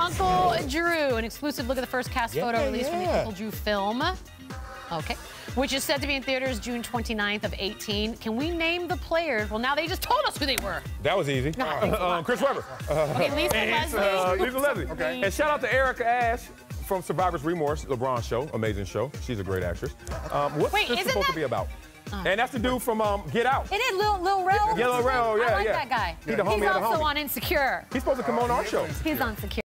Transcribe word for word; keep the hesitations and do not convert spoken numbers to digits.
Uncle Drew, an exclusive look at the first cast Yeah, photo released yeah. from the Uncle Drew film. Okay. Which is set to be in theaters June twenty-ninth of eighteen. Can we name the players? Well, now they just told us who they were. That was easy. No, um, Chris Webber. Okay, Lisa and, Leslie. Uh, Lisa Leslie. Okay. And shout out to Erica Ash from Survivor's Remorse, LeBron's show. Amazing show. She's a great actress. Um, what's Wait, this isn't supposed that- to be about? Oh. And that's the dude from um, Get Out. It is Lil, Lil Rel. Yeah, Lil Rel, yeah, I like yeah. that guy. He the homie He's of the also homie. on Insecure. He's supposed to come on our show. He's on Secure.